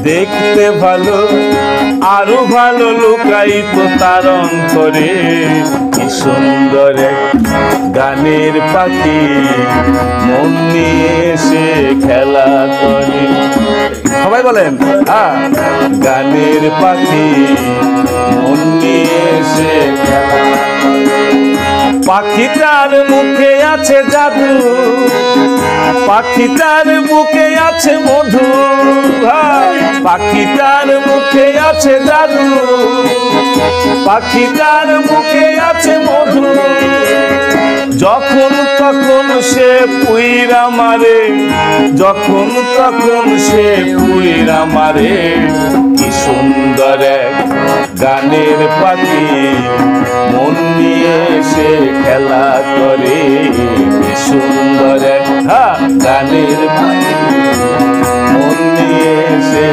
দেখতে ভালো আরো ভালো লুকায়িত তার অন্তরে। কি সুন্দর এক গানের পাখি মন নিয়ে এসে খেলা করে। সবাই বলেন গানের পাখি মন নিয়ে এসে খেলা করে। পাখিটার মুখে আছে জাদু, পাখিটার মুখে আছে মধু, পাখিটার মুখে আছে জাদু, পাখিটার মুখে আছে মধু। যখন তখন সে পুইরা মারে, যখন তখন সে পুইরা মারে। কি সুন্দর এক গানের পাখি মন নিয়ে সে খেলা করে। কি সুন্দর এক গানের পাখি মন নিয়ে সে।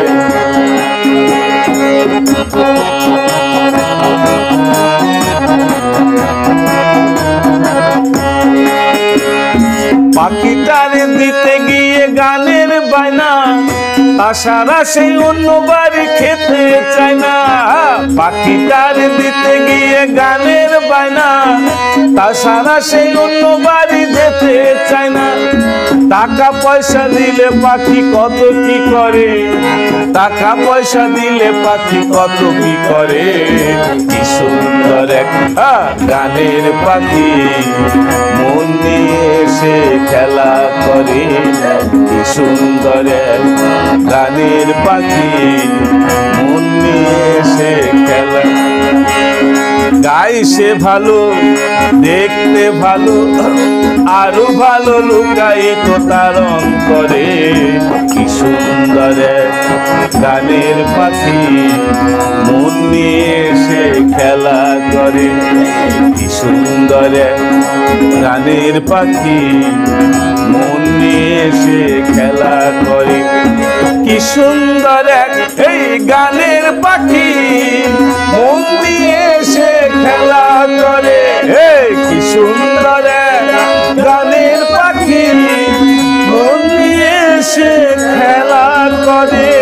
পাখিটারে দিতে গিয়ে গানের বায়না, আশারা সেই অন্য বাড়ি খেতে চায় না। পাখিটারে দিতে গিয়ে গানের বায়না, তাছাড়া সেই অন্য বাড়ি যেতে চায় না। টাকা পয়সা দিলে পাখি কত কি করে, টাকা পয়সা দিলে পাখি কত কি করে। কি সুন্দর এক গানের পাখি মন নিয়ে এসে খেলা করে। কি সুন্দর এক গানের পাখি মন নিয়ে এসে খেলা। গাই সে ভালো দেখতে ভালো আরো ভালো লুকায়িত তার অন্তরে। কি সুন্দর এক গানের পাখি মন নিয়ে এসে খেলা করে। কি সুন্দর এক গানের পাখি মন নিয়ে এসে খেলা করে। কি সুন্দর এক এই গানের পাখি মন নিয়ে এসে খেলা করে। কি সুন্দর এক গানের পাখি মন নিয়ে এসে খেলা করে।